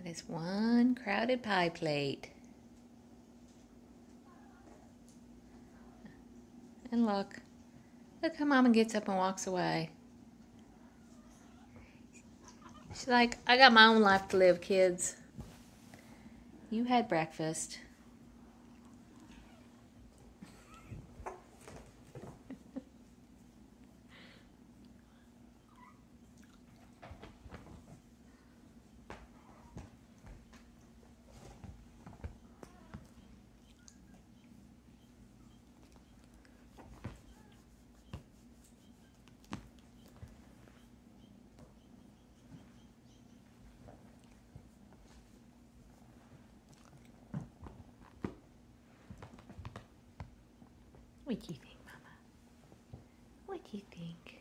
That is one crowded pie plate. And look how Mama gets up and walks away. She's like, I got my own life to live, kids. You had breakfast. What do you think, Mama? What do you think?